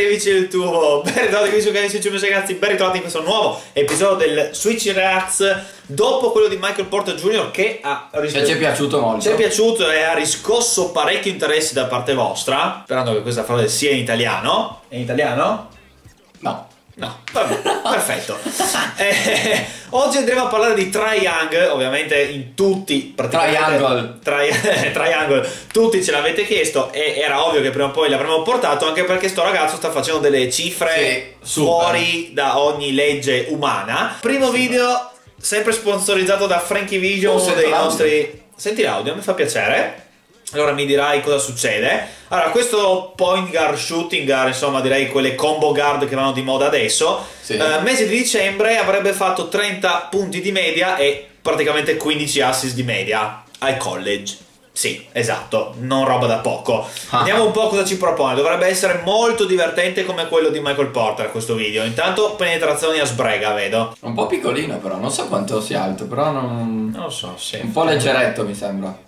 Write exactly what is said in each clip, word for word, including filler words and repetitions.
amici del tubo, ben ritrovati qui su canale YouTube ragazzi, ben ritrovati in questo nuovo episodio del Switch Reacts dopo quello di Michael Porter Junior che ha riscosso... ci è piaciuto molto. Ci è piaciuto e ha riscosso parecchio interesse da parte vostra, sperando che questa frase sia in italiano. È in italiano? No. No, vabbè, perfetto. eh, oggi andremo a parlare di Triangle, ovviamente in tutti Triangle tri Triangle, tutti ce l'avete chiesto e era ovvio che prima o poi l'avremmo portato, anche perché sto ragazzo sta facendo delle cifre sì, fuori da ogni legge umana. Primo sì, video sempre sponsorizzato da Frankie Vision, uno dei nostri... Senti l'audio, mi fa piacere. Allora mi dirai cosa succede. Allora, questo point guard, shooting guard, insomma direi quelle combo guard che vanno di moda adesso, sì. eh, mese di dicembre avrebbe fatto trenta punti di media e praticamente quindici assist di media al college. Sì, esatto, non roba da poco. Ah. Vediamo un po' cosa ci propone. Dovrebbe essere molto divertente come quello di Michael Porter questo video. Intanto penetrazioni a sbrega, vedo. Un po' piccolino però, non so quanto sia alto, però non... Non lo so, sì. Un po' leggeretto mi sembra.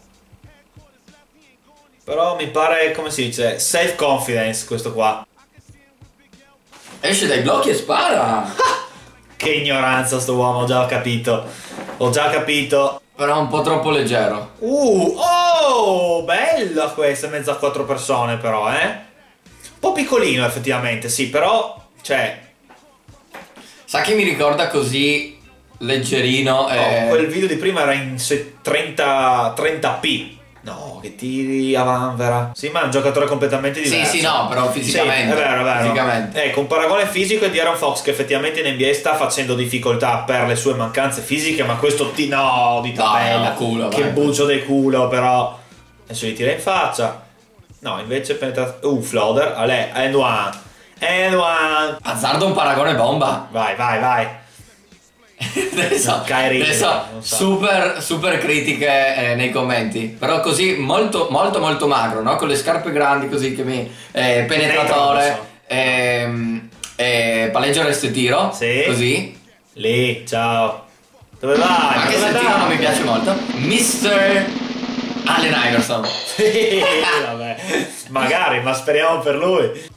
Però mi pare, come si dice, self confidence questo qua. Esce dai blocchi e spara. Che ignoranza sto uomo, ho già capito. Ho già capito. Però un po' troppo leggero. Uh, oh, bella questa, in mezzo a quattro persone però, eh. Un po' piccolino effettivamente, sì, però, cioè... Sa che mi ricorda così leggerino? E... Oh, quel video di prima era in trenta p. No, che tiri a vanvera. Sì, ma è un giocatore completamente diverso. Sì, sì, no, però fisicamente. Sì, è vero, è vero. Fisicamente. Ecco, un paragone fisico è di Aaron Fox, che effettivamente in N B A sta facendo difficoltà per le sue mancanze fisiche, ma questo ti... no, di tabella. No, no, culo, che vai, buccio del culo, però. Adesso gli tira in faccia. No, invece penetra... Uh, floater. Ale, and one. And one. Azzardo un paragone bomba. Vai, vai, vai. adesso, adesso so. super super critiche eh, nei commenti, però così molto molto molto magro, no? Con le scarpe grandi così che mi eh, penetratore ehm, eh, palleggio resto e tiro, sì. Così lì, ciao, dove vai? Anche se il tiro non mi piace molto. mister Allen Iverson. Sì, vabbè, magari, ma speriamo per lui.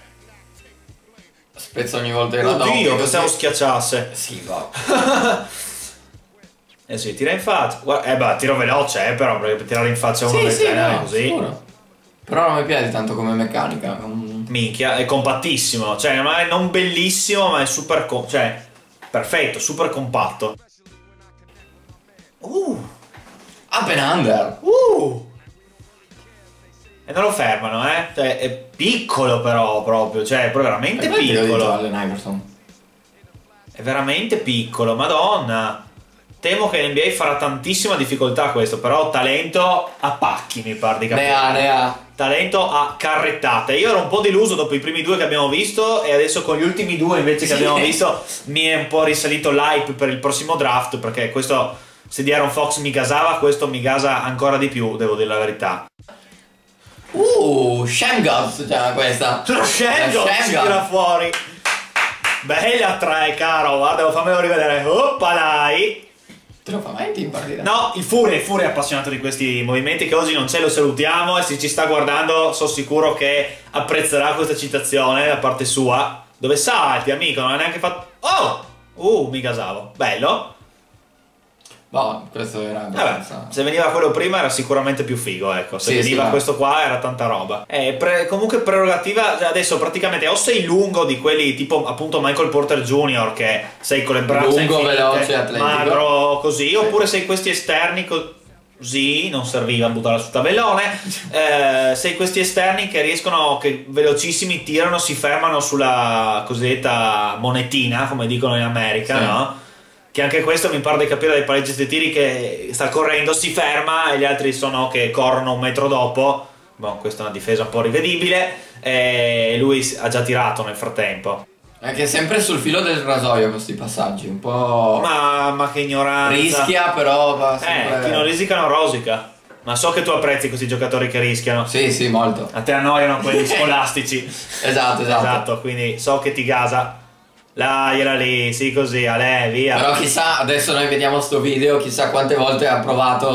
Spezzo ogni volta che la do. Oddio, pensavo schiacciasse. Sì, va. Eh sì, tira in faccia. Guarda, eh beh, tiro veloce, eh, però, perché per tirare in faccia uno sì, del sì, genere no, così. Sicuro. Però non mi piace tanto come meccanica. Um... Minchia, è compattissimo. Cioè, non è non bellissimo, ma è super... cioè, perfetto, super compatto. Uh. Up and under. Uh. E non lo fermano, eh? Cioè, è piccolo però, proprio, cioè, è veramente piccolo. È veramente piccolo, madonna. Temo che in N B A farà tantissima difficoltà questo, però talento a pacchi, mi pare di capire. Ne ha, ne ha. Talento a carrettate. Io ero un po' deluso dopo i primi due che abbiamo visto e adesso con gli ultimi due invece che sì. abbiamo visto mi è un po' risalito l'hype per il prossimo draft, perché questo, se di Aaron Fox mi gasava, questo mi gasa ancora di più, devo dire la verità. Uh, Shamgods si chiama questa. Lo Shamgods si tira fuori. Bella tre, caro. Guarda, fammelo rivedere. Oppa, dai. Te lo fa mai in partita? No, il Fury, il Fury è appassionato di questi movimenti che oggi non c'è, lo salutiamo e se ci sta guardando sono sicuro che apprezzerà questa citazione da parte sua. Dove salti, amico? Non ha neanche fatto... Oh! Uh, mi gasavo. Bello. Boh, questo era abbastanza... Vabbè, se veniva quello prima era sicuramente più figo, ecco. Se sì, veniva sì, questo qua era tanta roba. Eh, pre comunque prerogativa, adesso praticamente o sei lungo di quelli tipo appunto Michael Porter Junior che sei con le braccia lungo, infinite, veloce, atletico, magro, così, sì. Oppure sei questi esterni così, non serviva a buttarla sul tabellone, eh, sei questi esterni che riescono, che velocissimi tirano, si fermano sulla cosiddetta monetina, come dicono in America, sì. No? Che anche questo mi pare di capire dai palleggi dei tiri che sta correndo, si ferma e gli altri sono che corrono un metro dopo. Boh, questa è una difesa un po' rivedibile e lui ha già tirato nel frattempo. È che è sempre sul filo del rasoio questi passaggi, un po'... Ma, ma che ignoranza. Rischia però va sempre... Eh, chi non risica non rosica. Ma so che tu apprezzi questi giocatori che rischiano. Sì, sì, molto. A te annoiano quelli scolastici. Esatto, esatto. Esatto, quindi so che ti gasa. Là, gliela lì, sì così, a lei, via. Però chissà, adesso noi vediamo sto video, chissà quante volte ha provato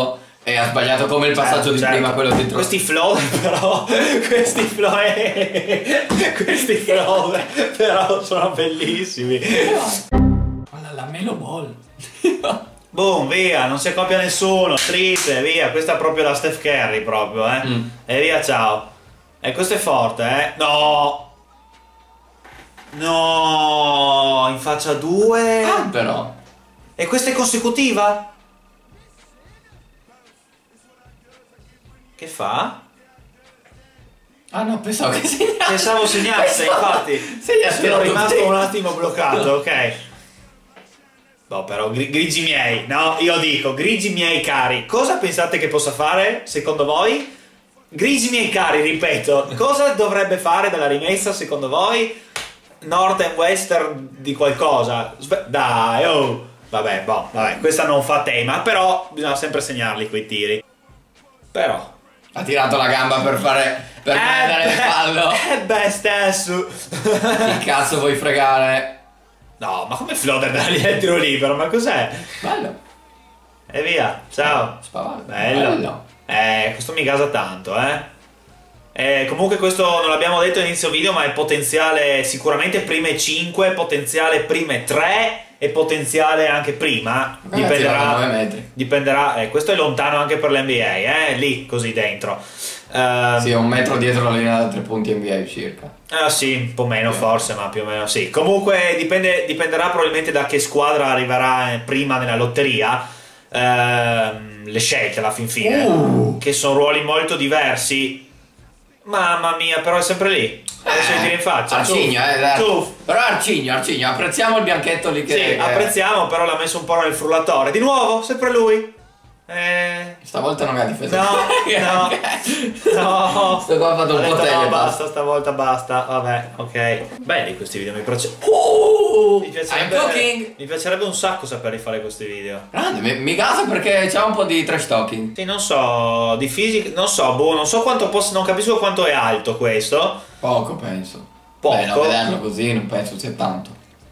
E ha sbagliato come il passaggio eh, di certo. prima, quello dentro. Questi flow però, questi flow, questi flow però sono bellissimi. Guarda la Melo Ball. Boom, via, non si accoppia nessuno, triste, via. Questa è proprio la Steph Curry proprio, eh. Mm. E via, ciao. E questo è forte, eh. No. No, in faccia due. Ah, però. E questa è consecutiva? Che fa? Ah no, pensavo che segnasse. Pensavo segnasse, infatti. Sono rimasto un attimo bloccato, ok. No, però, grigi miei, no? Io dico, grigi miei cari, cosa pensate che possa fare, secondo voi? Grigi miei cari, ripeto, cosa dovrebbe fare dalla rimessa, secondo voi? Nord e western di qualcosa? Sp Dai, oh! Vabbè, boh, vabbè, questa non fa tema, però bisogna sempre segnarli quei tiri. Però... Ha tirato la gamba per fare... per eh prendere il fallo. Eh beh, stesso. Che cazzo vuoi fregare? No, ma come floater dal tiro libero? Ma cos'è? Bello. E via, ciao. Spavaldo. Bello. Bello. Eh, questo mi gasa tanto, eh. Eh, comunque questo non l'abbiamo detto all'inizio video, ma è potenziale sicuramente prime cinque, potenziale prime tre e potenziale anche prima. Ragazzi, dipenderà, dipenderà eh, questo è lontano anche per l'N B A, eh, lì così dentro. Uh, sì, un metro dietro la linea da tre punti N B A circa. Ah sì, un po' meno sì. Forse, ma più o meno sì. Comunque dipende, dipenderà probabilmente da che squadra arriverà prima nella lotteria. Uh, le scelte alla fin fine, uh. che sono ruoli molto diversi. Mamma mia, però è sempre lì. Adesso mi tiri in faccia. Arcigno, eh. Tuff. Però Arcigno, Arcigno, apprezziamo il bianchetto lì che... Sì, che... apprezziamo, però l'ha messo un po' nel frullatore. Di nuovo, sempre lui. Eh... Stavolta non ha difesa. No, no, no. Sto qua ha fatto un po' tempo. No, basta, stavolta basta. Vabbè, ok. Belli questi video, mi piace. Uh, mi, piacerebbe, mi piacerebbe un sacco saperli fare questi video. Grande, mi, mi gasa perché c'è un po' di trash talking. Sì, non so, di fisica, non so, boh, non so quanto posso, non capisco quanto è alto questo. Poco, penso. Poco. Beh, no, vederlo così non penso sia tanto.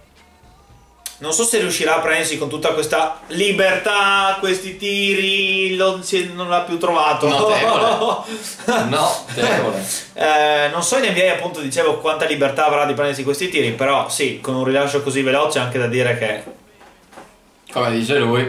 Non so se riuscirà a prendersi con tutta questa libertà, questi tiri, non, si, non l'ha più trovato. Notevole. Notevole. eh, non so in N B A appunto dicevo quanta libertà avrà di prendersi questi tiri, però sì, con un rilascio così veloce anche da dire che... Come dice lui.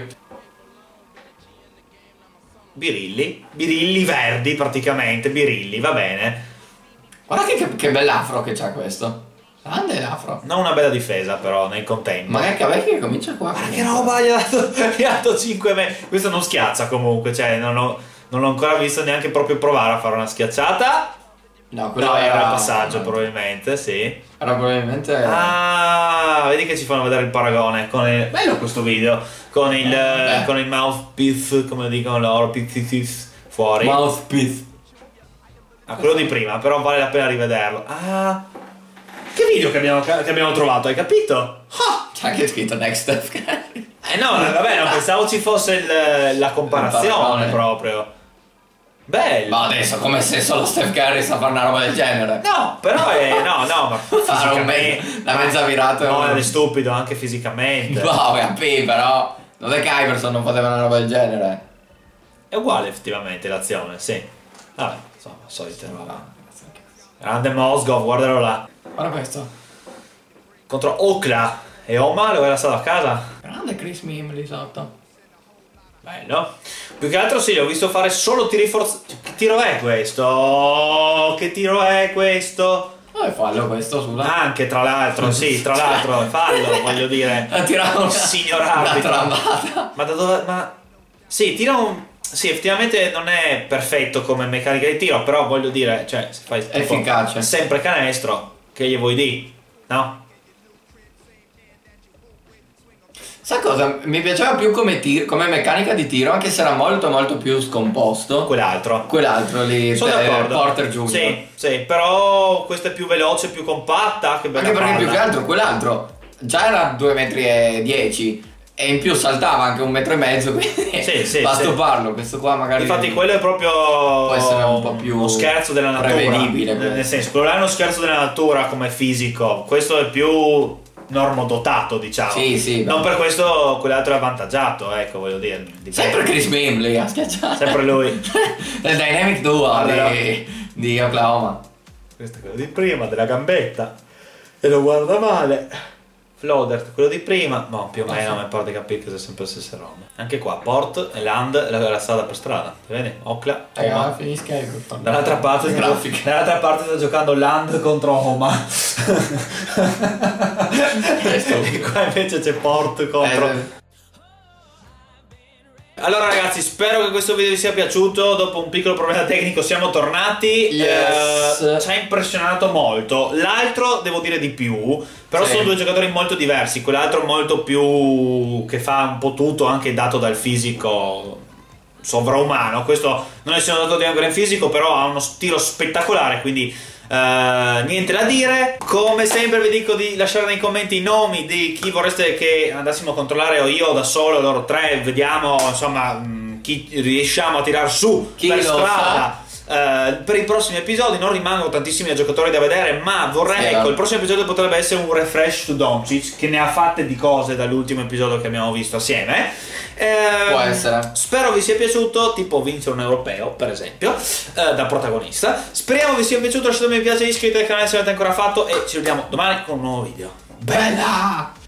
Birilli, birilli verdi praticamente, birilli, va bene. Guarda che, che bell'afro che c'ha questo. Grande l'afro. Non una bella difesa però nel contempo. Ma che vecchio che comincia qua. Ma che roba, gli ha dato, gli ha dato cinque metri. Questo non schiaccia comunque, cioè non ho, non l'ho ancora visto neanche proprio provare a fare una schiacciata. No, quello no, era il passaggio probabilmente, sì. Era probabilmente... Ah, vedi che ci fanno vedere il paragone con il... Bello questo video. Con il, eh, con il mouthpiece, come dicono loro, fuori. Mouthpiece. Ah, quello di prima, però vale la pena rivederlo. Ah... Che video che abbiamo, che abbiamo trovato, hai capito? Oh, c'è anche scritto Next Steph Curry. Eh no, vabbè, non pensavo ci fosse il, la comparazione proprio. Bello. Ma adesso come se solo Steph Curry sa fare una roba del genere. No, però è... no, no, ma fisicamente... La mezza virata... No, è stupido anche fisicamente. No, capì, però... Non è che Iverson non poteva una roba del genere. È uguale effettivamente l'azione, sì. Vabbè, insomma, solite roba. Grande Mozgov, guardalo là. Guarda questo. Contro Okla. E Oma dove era stato a casa? Grande Chris Mim lì sotto. Bello. Più che altro sì, l'ho visto fare solo tiri forzati. Che tiro è questo? Che tiro è questo? Oh, è fallo questo, sulla. Anche tra l'altro, sì, tra l'altro è fallo, voglio dire. Ha tirato una, signor arbitro. Una ma da dove... Ma... Sì, tira un... Sì, effettivamente non è perfetto come meccanica di tiro, però voglio dire, cioè, se fai tipo, efficace. Sempre canestro, che gli vuoi dire, no? Sai cosa? Mi piaceva più come, come meccanica di tiro, anche se era molto molto più scomposto. Quell'altro. Quell'altro lì, sono d'accordo. Porter Junior Sì, sì, però questa è più veloce, più compatta, che bella anche perché palla. Più che altro quell'altro già era due metri e dieci. E in più saltava anche un metro e mezzo, quindi sì, sì, basta sì. farlo. Questo qua magari. Infatti, quello è proprio. Può essere un po' più. Uno scherzo della natura. Prevedibile. Nel senso, quello là è uno scherzo della natura come fisico. Questo è più. normodotato, diciamo. Sì, sì. Non per questo quell'altro è avvantaggiato, ecco, voglio dire. Dipende. Sempre Chris Bimbley a schiacciare. Sempre lui. Il Dynamic Duo allora, di, di Oklahoma. Questo è quello di prima, della gambetta. E lo guarda male. Floater, quello di prima, ma più o meno mi pare di capire che sono sempre le stesse robe. Anche qua, Port e Land, la, la strada per strada. Vedi? Ocla. Eh, ma finisca il Dall'altra parte, dall'altra parte sta giocando Land contro Homa. E qua invece c'è Port contro. Eh, Allora ragazzi, spero che questo video vi sia piaciuto. Dopo un piccolo problema tecnico siamo tornati. Yes. eh, Ci ha impressionato molto. L'altro devo dire di più. Però sì, sono due giocatori molto diversi. Quell'altro molto più che fa un po' tutto, anche dato dal fisico sovraumano. Questo non è essendo dato di ancora in fisico, però ha uno tiro spettacolare, quindi Uh, niente da dire. Come sempre vi dico di lasciare nei commenti i nomi di chi vorreste che andassimo a controllare, o io da solo, loro tre. Vediamo insomma mh, chi riusciamo a tirar su chi per strada uh, per i prossimi episodi. Non rimangono tantissimi giocatori da vedere, ma vorrei, sì, ecco, il prossimo episodio potrebbe essere un refresh su Doncic, che ne ha fatte di cose dall'ultimo episodio che abbiamo visto assieme. Eh, Può essere. Spero vi sia piaciuto, tipo vincere un europeo per esempio, eh, da protagonista. Speriamo vi sia piaciuto, lasciate un mi piace, iscrivetevi al canale se non l'avete ancora fatto e ci vediamo domani con un nuovo video. Bella!